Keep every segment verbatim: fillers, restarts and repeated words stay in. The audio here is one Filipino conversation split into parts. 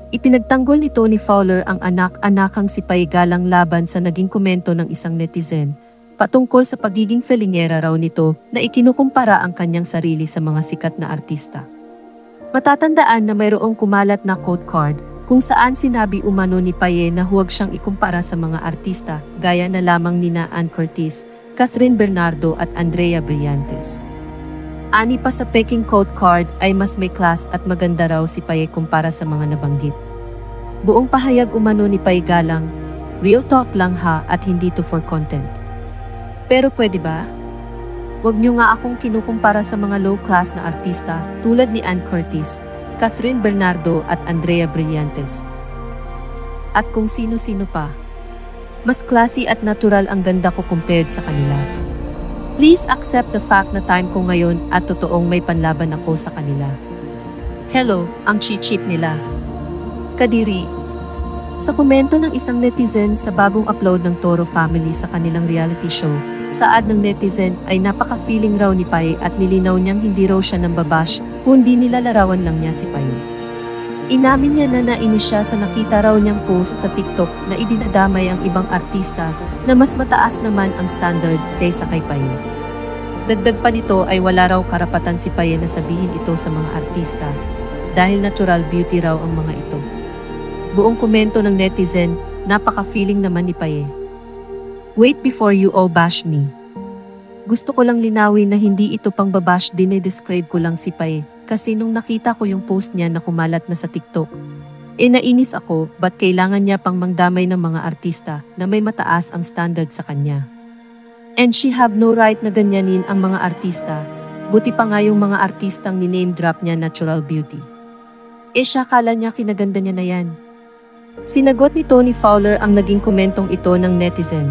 Ipinagtanggol ni Tony Fowler ang anak-anakang si Paye Galang laban sa naging komento ng isang netizen patungkol sa pagiging felingera raw nito na ikinukumpara ang kanyang sarili sa mga sikat na artista. Matatandaan na mayroong kumalat na quote card kung saan sinabi umano ni Paye na huwag siyang ikumpara sa mga artista gaya na lamang nina Ann Curtis, Catherine Bernardo at Andrea Brillantes. Ani pa sa peking quote card ay mas may class at maganda raw si Paye kumpara sa mga nabanggit. Buong pahayag umano ni Paye Galang, real talk lang ha at hindi to for content. Pero pwede ba? Huwag niyo nga akong kinukumpara sa mga low-class na artista tulad ni Ann Curtis, Catherine Bernardo at Andrea Brillantes. At kung sino-sino pa. Mas classy at natural ang ganda ko compared sa kanila. Please accept the fact na time ko ngayon at totoong may panlaban ako sa kanila. Hello, ang cheap nila. Kadiri. Sa komento ng isang netizen sa bagong upload ng Toro Family sa kanilang reality show, saad ng netizen ay napaka-feeling raw ni Paye at nilinaw niyang hindi raw siya nambabash, kundi nilalarawan lang niya si Paye. Inamin niya na nainis siya sa nakita raw niyang post sa TikTok na idinadamay ang ibang artista na mas mataas naman ang standard kaysa kay Paye. Dagdag pa nito ay wala raw karapatan si Paye na sabihin ito sa mga artista dahil natural beauty raw ang mga ito. Buong komento ng netizen, napaka-feeling naman ni Paye. Wait before you all bash me. Gusto ko lang linawin na hindi ito pang babash, dinedescribe ko lang si Paye kasi nung nakita ko yung post niya na kumalat na sa TikTok, e nainis ako ba't kailangan niya pang mangdamay ng mga artista na may mataas ang standard sa kanya. And she have no right na ganyanin ang mga artista, buti pa nga yung mga artistang ni-name drop niya natural beauty. E siya kala niya kinaganda niya na yan. Sinagot ni Tony Fowler ang naging komentong ito ng netizen.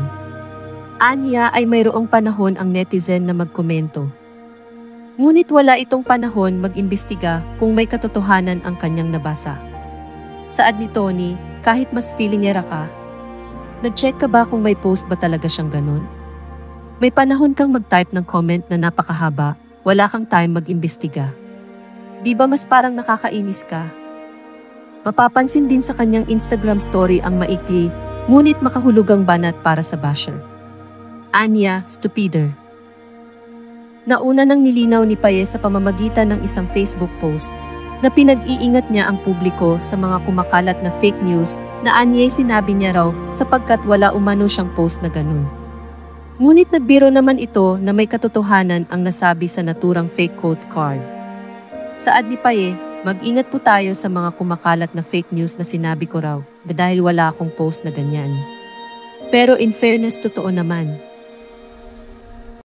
Anya ay mayroong panahon ang netizen na magkomento. Ngunit wala itong panahon mag-imbestiga kung may katotohanan ang kanyang nabasa. Saad ni Tony, kahit mas feelingera ka, nag-check ka ba kung may post ba talaga siyang ganun? May panahon kang mag-type ng comment na napakahaba, wala kang time mag-imbestiga. Di ba mas parang nakakainis ka? Mapapansin din sa kanyang Instagram story ang maikli, ngunit makahulugang banat para sa basher. Anya, stupider. Nauna nang nilinaw ni Paye sa pamamagitan ng isang Facebook post na pinag-iingat niya ang publiko sa mga kumakalat na fake news na anya'y sinabi niya raw sapagkat wala umano siyang post na ganun. Ngunit nagbiro naman ito na may katotohanan ang nasabi sa naturang fake quote card. Saad ni Paye, mag-ingat po tayo sa mga kumakalat na fake news na sinabi ko raw dahil wala akong post na ganyan. Pero in fairness, totoo naman.